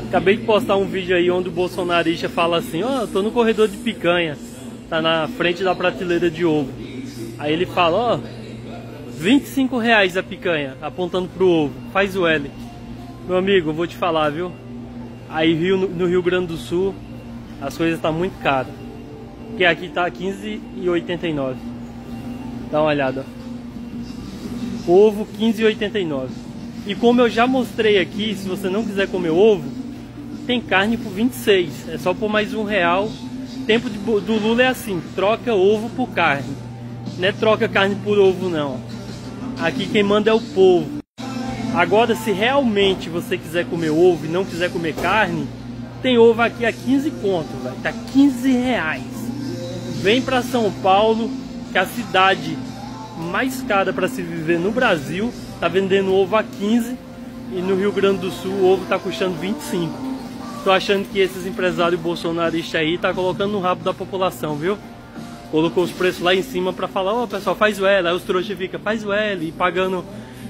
Acabei de postar um vídeo aí onde o bolsonarista fala assim, ó, tô no corredor de picanha, tá na frente da prateleira de ovo. Aí ele fala, ó, R$25 a picanha, apontando pro ovo, faz o L. Meu amigo, eu vou te falar, viu? Aí no Rio Grande do Sul, as coisas tá muito caras. Porque aqui tá R$15,89. Dá uma olhada, ó. Ovo R$15,89. E como eu já mostrei aqui, se você não quiser comer ovo, tem carne por 26, é só por mais R$1. Tempo do Lula é assim, troca ovo por carne. Não é troca carne por ovo não. Aqui quem manda é o povo. Agora se realmente você quiser comer ovo e não quiser comer carne, tem ovo aqui a 15 conto, velho. Tá R$15. Vem pra São Paulo, que é a cidade mais cara para se viver no Brasil, tá vendendo ovo a 15, e no Rio Grande do Sul o ovo tá custando 25. Tô achando que esses empresários bolsonaristas aí tá colocando no rabo da população, viu? Colocou os preços lá em cima pra falar, ó, pessoal, faz o L. Aí os trouxas ficam, faz o L, e pagando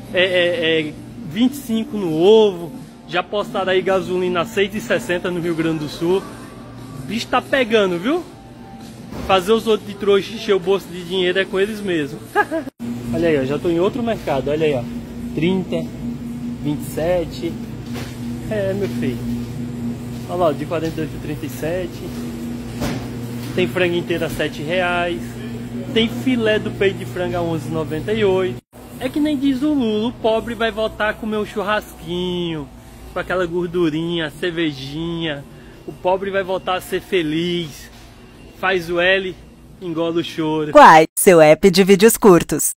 25 no ovo. Já postaram aí gasolina a 6,60 no Rio Grande do Sul. O bicho tá pegando, viu? Fazer os outros de trouxa encher o bolso de dinheiro é com eles mesmo. Olha aí, ó, já tô em outro mercado, olha aí, ó. 30, 27. É, meu filho. Olha lá, de 42 por 37. Tem frango inteiro a R$7. Tem filé do peito de frango a 11,98. É que nem diz o Lula, o pobre vai voltar a comer um churrasquinho, com aquela gordurinha, cervejinha. O pobre vai voltar a ser feliz. Faz o L, engole o choro. Quai, seu app de vídeos curtos.